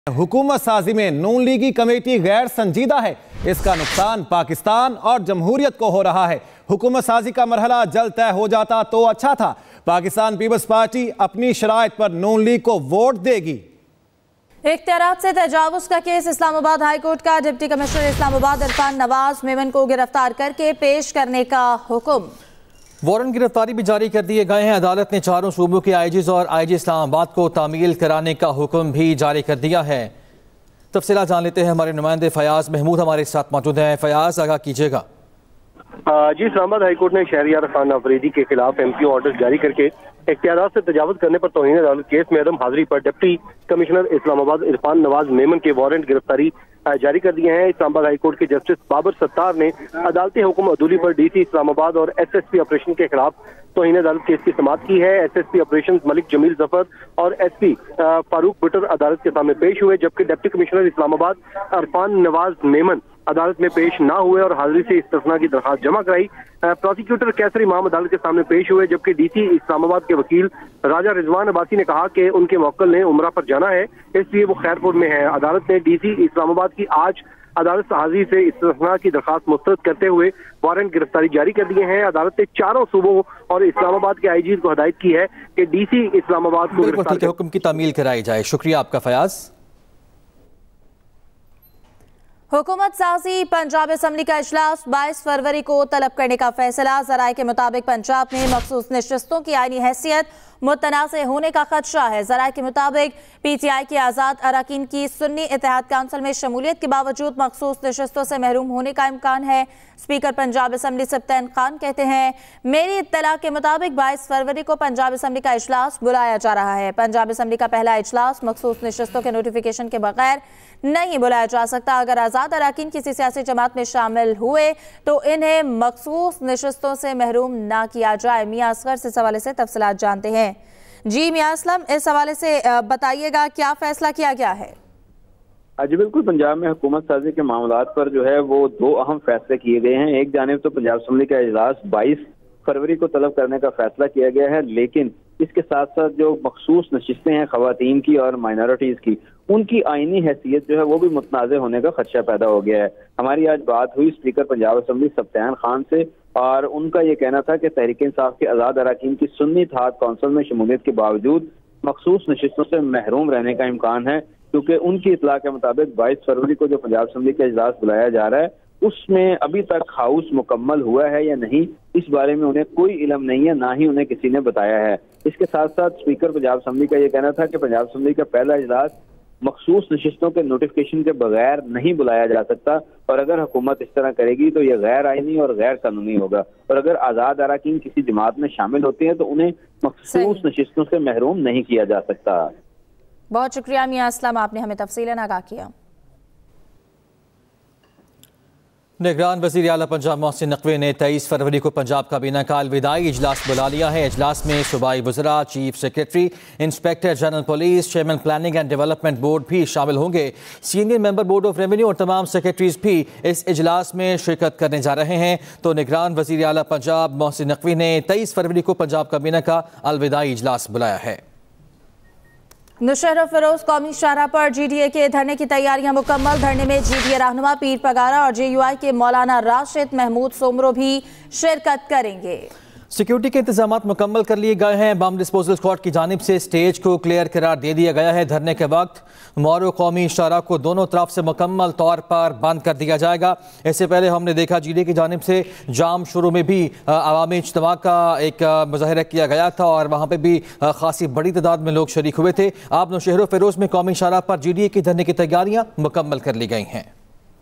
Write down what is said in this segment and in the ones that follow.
हुकूमत साजी में नून लीगी कमेटी गैर संजीदा है। इसका नुकसान पाकिस्तान और जमहूरियत को हो रहा है। हुकूमत साजी का मरहला जल्द तय हो जाता तो अच्छा था। पाकिस्तान पीपल्स पार्टी अपनी शराइत पर नून लीग को वोट देगी। इख्तियारात से तजावुज का केस इस्लामाबाद हाई कोर्ट का डिप्टी कमिश्नर इस्लामाबाद इरफान नवाज मेमन को गिरफ्तार करके पेश करने का हुक्म। वारंट गिरफ्तारी भी जारी कर दिए गए हैं। अदालत ने चारों सूबों के आईजीज और आईजी इस्लामाबाद को तामील कराने का हुक्म भी जारी कर दिया है। तफसीलात जान लेते हैं, हमारे नुमाइंदे फयाज महमूद हमारे साथ मौजूद हैं। फयाज, आगाह कीजिएगा। जी, इस्लामाबाद हाईकोर्ट ने शहरियार खान अफरीदी के खिलाफ एमपी ऑर्डर जारी करके इख्तियारात से तजावुज करने पर तौहीन अदालत केस में अदम हाजिरी पर डिप्टी कमिश्नर इस्लामाबाद इरफान नवाज मेमन के वारंट गिरफ्तारी जारी कर दिए हैं। इस्लामाबाद हाईकोर्ट के जस्टिस बाबर सत्तार ने अदालती हुक्म अदूली पर डीसी इस्लामाबाद और एसएसपी ऑपरेशन के खिलाफ तौहीन अदालत केस की समाअत की है। एसएसपी ऑपरेशन मलिक जमील जफर और एसपी फारूक बटर अदालत के सामने पेश हुए, जबकि डिप्टी कमिश्नर इस्लामाबाद इरफान नवाज मेमन अदालत में पेश ना हुए और हाजिरी से इस्तिस्ना की दरखास्त जमा कराई। प्रोसिक्यूटर कैसर इमाम अदालत के सामने पेश हुए, जबकि डीसी इस्लामाबाद के वकील राजा रिजवान अब्बासी ने कहा कि उनके मुवक्किल ने उमरा पर जाना है, इसलिए वो खैरपुर में है। अदालत ने डीसी इस्लामाबाद की आज अदालत से हाजिरी से इस्तिस्ना की दरखास्त मुस्तरद करते हुए वारंट गिरफ्तारी जारी कर दिए हैं। अदालत ने चारों सूबों और इस्लामाबाद के आईजी को हिदायत की है कि डीसी इस्लामाबाद को गिरफ्तार हुक्म की तामील कराई जाए। शुक्रिया आपका फयाज। हुकूमत साजी पंजाब असम्बली का इजलास 22 फरवरी को तलब करने का फैसला। जराये के मुताबिक पंजाब में मखसूस नशस्तों की आईनी हैसियत मुतनाज़ होने का खदशा है। जराये के मुताबिक पीटीआई के आज़ाद अरकान की सुन्नी इत्तेहाद काउंसिल में शमूलियत के बावजूद मखसूस नशस्तों से महरूम होने का इम्कान है। स्पीकर पंजाब असम्बली सब्तैन खान कहते हैं, मेरी इत्तला के मुताबिक 22 फरवरी को पंजाब असम्बली का इजलास बुलाया जा रहा है। पंजाब असम्बली का पहला इजलास मखसूस नशस्तों के नोटिफिकेशन के बगैर नहीं बुलाया जा सकता। अगर आज़ाद अरकान किसी सियासी जमात में शामिल हुए तो इन्हें मखसूस नशस्तों से महरूम ना किया जाए। मियां असगर से इस हवाले से तफसीलात जानते हैं। जी मियां असलम, इस हवाले से बताइएगा क्या फैसला किया गया है। जी बिल्कुल, पंजाब में हुकूमत साजी के मामलात पर जो है वो दो अहम फैसले किए गए हैं। एक जानिब तो पंजाब असम्बली का इजलास 22 फरवरी को तलब करने का फैसला किया गया है, लेकिन इसके साथ साथ जो मखसूस नशिस्तें हैं खवातीन की और माइनॉरिटीज की, उनकी आईनी हैसियत जो है वो भी मुतनाज़ होने का खदशा पैदा हो गया है। हमारी आज बात हुई स्पीकर पंजाब असम्बली सब्तैन खान से और उनका ये कहना था कि तहरीक इंसाफ के आज़ाद अरकान की सुन्नी इत्तेहाद काउंसिल में शमूलियत के बावजूद मखसूस नशिस्तों से महरूम रहने का इम्कान है, क्योंकि उनकी इतला के मुताबिक 22 फरवरी को जो पंजाब असम्बली का इजलास बुलाया जा रहा है उसमें अभी तक हाउस मुकम्मल हुआ है या नहीं, इस बारे में उन्हें कोई इल्म नहीं है, ना ही उन्हें किसी ने बताया है। इसके साथ साथ स्पीकर पंजाब असम्बली का यह कहना था कि पंजाब असम्बली का पहला इजलास मखसूस नशिस्तों के नोटिफिकेशन के बगैर नहीं बुलाया जा सकता, और अगर हुकूमत इस तरह करेगी तो यह गैर आईनी और गैर कानूनी होगा। और अगर आज़ाद अरकान किसी जमात में शामिल होते हैं तो उन्हें मखसूस नशिस्तों से महरूम नहीं किया जा सकता। बहुत शुक्रिया मियां असलम, आपने हमें तफसीलन आगाह किया। निगरान वज़ीर आला पंजाब मोहसिन नकवी ने 23 फरवरी को पंजाब काबीना का अलविदाई इजलास बुला लिया है। इजलास में सूबाई वज़रा, chief secretary, inspector general police, chairman planning and development board भी शामिल होंगे। Senior member board of revenue और तमाम सेक्रेटरीज भी इस इजलास में शिरकत करने जा रहे हैं। तो निगरान वज़ीर आला पंजाब मोहसिन नकवी ने 23 फरवरी को पंजाब काबीना का अलविदाई इजलास बुलाया है। नुशहरा फिरोज कौमी शाहराह पर जीडीए के धरने की तैयारियां मुकम्मल। धरने में जीडीए रहनुमा पीर पगारा और जेयूआई के मौलाना राशिद महमूद सोमरो भी शिरकत करेंगे। सिक्योरिटी के इंतजाम मुकम्मल कर लिए गए हैं। बम डिस्पोजल स्क्वाड की जानिब से स्टेज को क्लियर करार दे दिया गया है। धरने के वक्त मोरो कौमी शाहराह को दोनों तरफ से मुकम्मल तौर पर बंद कर दिया जाएगा। इससे पहले हमने देखा जीडीए की जानिब से जाम शुरू में भी अवामी इज्तिमा का एक मुजाहिरा किया गया था और वहाँ पर भी खासी बड़ी तादाद में लोग शरीक हुए थे। अब नौशहरा फिरोज में कौमी शाहराह पर जीडीए के धरने की तैयारियाँ मुकम्मल कर ली गई हैं।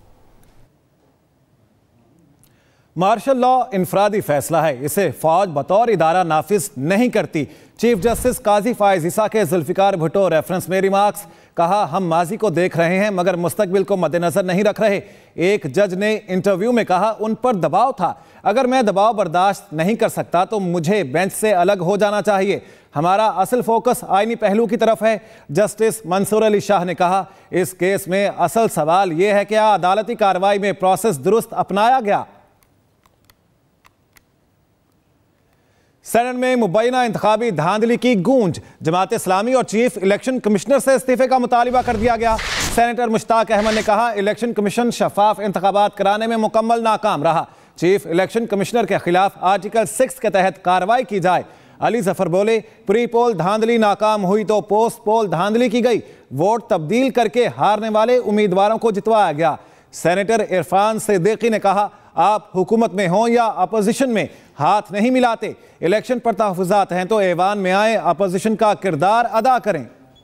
मार्शल लॉ इनफरादी फैसला है, इसे फौज बतौर इदारा नाफिज नहीं करती। चीफ जस्टिस काजी फायज ईसा के जुल्फिकार भुट्टो रेफरेंस में रिमार्क्स, कहा हम माजी को देख रहे हैं मगर मुस्तकबिल को मद्देनजर नहीं रख रहे। एक जज ने इंटरव्यू में कहा उन पर दबाव था, अगर मैं दबाव बर्दाश्त नहीं कर सकता तो मुझे बेंच से अलग हो जाना चाहिए। हमारा असल फोकस आईनी पहलू की तरफ है। जस्टिस मंसूर अली शाह ने कहा इस केस में असल सवाल यह है क्या अदालती कार्रवाई में प्रोसेस दुरुस्त अपनाया गया। सेनेट में मुबैना इंतखाबी धांधली की गूंज। जमात इस्लामी और चीफ इलेक्शन कमिश्नर से इस्तीफे का मुतालिबा कर दिया गया। सेनेटर मुश्ताक अहमद ने कहा, इलेक्शन कमीशन शफाफ इंतखाबात कराने में मुकम्मल नाकाम रहा। चीफ इलेक्शन कमिश्नर के खिलाफ आर्टिकल 6 के तहत कार्रवाई की जाए। अली जफर बोले, प्री पोल धांधली नाकाम हुई तो पोस्ट पोल धांधली की गई। वोट तब्दील करके हारने वाले उम्मीदवारों को जितवाया गया। सेनेटर इरफान सिद्दीकी ने कहा, आप हुकूमत में हों या अपोजिशन में, हाथ नहीं मिलाते। इलेक्शन पर तहफ़्फ़ुज़ात हैं तो ऐवान में आए, अपोजिशन का किरदार अदा करें।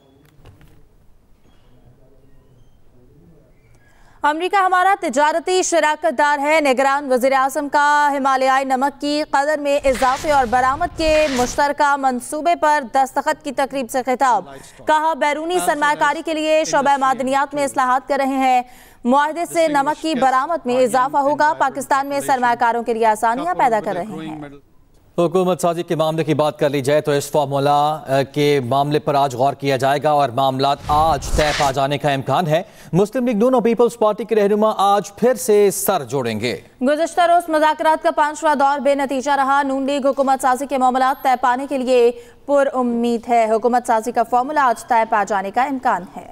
अमेरिका हमारा तिजारती शराकतदार है। निगरान वज़ीर-ए-आज़म का हिमालयाई नमक की कदर में इजाफे और बरामद के मुश्तरका मंसूबे पर दस्तखत की तकरीब से खिताब। कहा, बैरूनी सरमायाकारी के लिए शोबा मादनियात में इस्लाहात कर रहे हैं। मुआहदे से नमक की बरामद में इजाफा होगा। पाकिस्तान में सरमायाकारों के लिए आसानियां पैदा कर रहे हैं। हुकूमत साजी के मामले की बात कर ली जाए तो इस फार्मूला के मामले पर आज गौर किया जाएगा और मामला आज तय पा जाने का इम्कान है। मुस्लिम लीग नून और पीपल्स पार्टी के रहनुमा आज फिर से सर जोड़ेंगे। गुज़िश्ता रोज मुज़ाकरात का 5वां दौर बेनतीजा रहा। नून लीग हुकूमत साजी के मामला तय पाने के लिए पुरउम्मीद है। हुकूमत साजी का फार्मूला आज तय पा जाने का इम्कान है।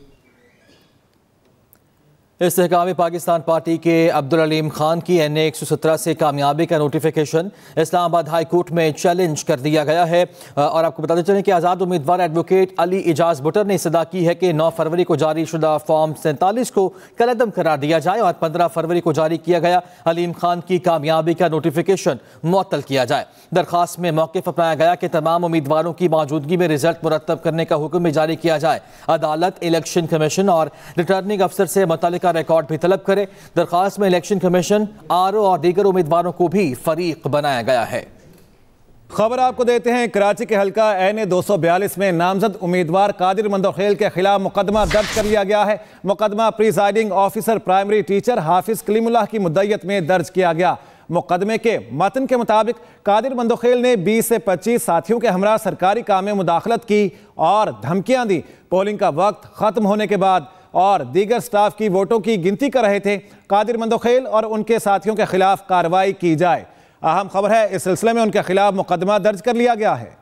इस्तेहकामी पाकिस्तान पार्टी के अब्दुल अलीम खान की NA 117 से कामयाबी का नोटिफिकेशन इस्लामाबाद हाई कोर्ट में चैलेंज कर दिया गया है। और आपको बताते चलें कि आज़ाद उम्मीदवार एडवोकेट अली इजाज बुटर ने सदा की है कि 9 फरवरी को जारी शुदा फॉर्म 47 को कलअदम करार दिया जाए और 15 फरवरी को जारी किया गया अलीम खान की कामयाबी का नोटिफिकेशन मुअत्तल किया जाए। दरखास्त में मौक़िफ़ अपनाया गया कि तमाम उम्मीदवारों की मौजूदगी में रिजल्ट मुरतब करने का हुक्म भी जारी किया जाए। अदालत, इलेक्शन कमीशन और रिटर्निंग अफसर से मुतल्लिका रिकॉर्ड भी तलब करे। दरखास्त में इलेक्शन कमीशन, RO और दीगर उम्मीदवारों को भी फरीक बनाया गया है। खबर आपको देते हैं, कराची के हल्का NA 242 में नामजद उम्मीदवार कादिर मंदोखेल के खिलाफ मुकदमा दर्ज कर लिया गया है। मुकदमा presiding officer primary teacher Hafiz Kaleemullah की मुद्दत में दर्ज किया गया। मुकदमे के मतन के मुताबिक कादिर मंदोखेल ने 20 से 25 साथियों के हमरा सरकारी काम में मुदाखलत की और धमकियां दी। पोलिंग का वक्त खत्म होने के बाद और दीगर स्टाफ की वोटों की गिनती कर रहे थे। कादिर मंदोखेल और उनके साथियों के खिलाफ कार्रवाई की जाए। अहम खबर है, इस सिलसिले में उनके खिलाफ मुकदमा दर्ज कर लिया गया है।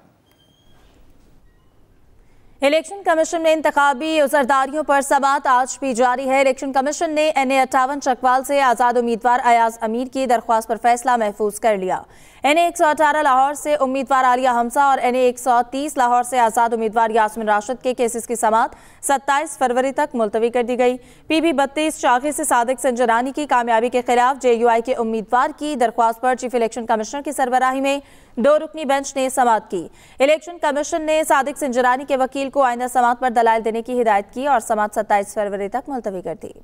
इलेक्शन कमीशन में इंतखाबी उजरदारियों पर समाअत आज भी जारी है। इलेक्शन कमीशन ने NA 58 चकवाल से आज़ाद उम्मीदवार अयाज अमीर की दरख्वास्त पर फैसला महफूज कर लिया। NA 118 लाहौर से उम्मीदवार आलिया हमजा और NA 130 लाहौर से आज़ाद उम्मीदवार यास्मिन राशिद के केसेस की समाअत 27 फरवरी तक मुलतवी कर दी गई। PB 32 शाखे से सादिक संजरानी की कामयाबी के खिलाफ JUI के उम्मीदवार की दरख्वास्त पर चीफ इलेक्शन कमिश्नर की सरबराही में 2 रुकनी बेंच ने समाअत की। इलेक्शन कमीशन ने सादिक संजरानी के वकील को आइंदा समाअत पर दलाइल देने की हिदायत की और समाअत 27 फरवरी तक मुलतवी कर दी।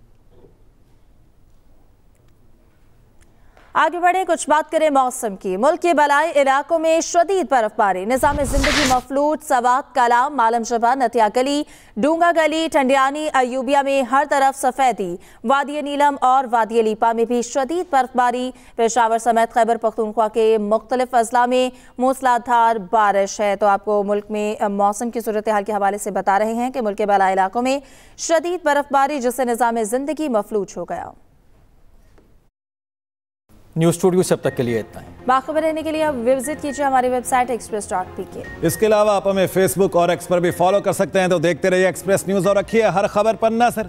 आगे बढ़े, कुछ बात करें मौसम की। मुल्क के बलाई इलाकों में शदीद बर्फबारी, निज़ाम जिंदगी मफलूट, सवात, कलाम, मालम शबा, नतिया गली, डूंगा गली, ठंडियानी, अयूबिया में हर तरफ सफेदी। वादी नीलम और वादी लीपा में भी शदीद बर्फबारी। पेशावर समेत खैबर पख्तूनख्वा के मुख्तलिफ अजला में मूसलाधार बारिश है। तो आपको मुल्क में मौसम की सूरत हाल के हवाले से बता रहे हैं कि मुल्क के बलाई इलाकों में शदीद बर्फबारी, जिससे निज़ाम जिंदगी मफलूट हो गया। न्यूज़ स्टूडियो से अब तक के लिए इतना है। बाखबर रहने के लिए अब विजिट कीजिए हमारी वेबसाइट express.pk। इसके अलावा आप हमें फेसबुक और X पर भी फॉलो कर सकते हैं। तो देखते रहिए एक्सप्रेस न्यूज़ और रखिए हर खबर पर नजर।